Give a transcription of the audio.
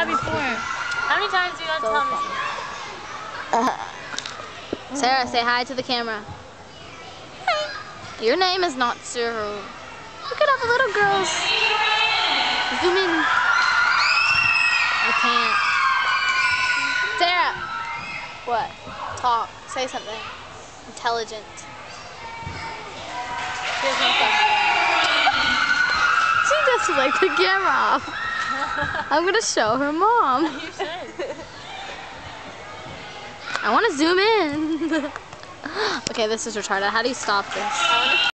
that before. How many times do you have to tell me? Sarah, say hi to the camera. Hi. Your name is not Sarah. Look at all the little girls. Zoom in. I can't. Sarah. What? Talk. Say something. Intelligent. She just flicked the camera off. I'm gonna show her mom. You should. I want to zoom in. Okay, this is retarded. How do you stop this?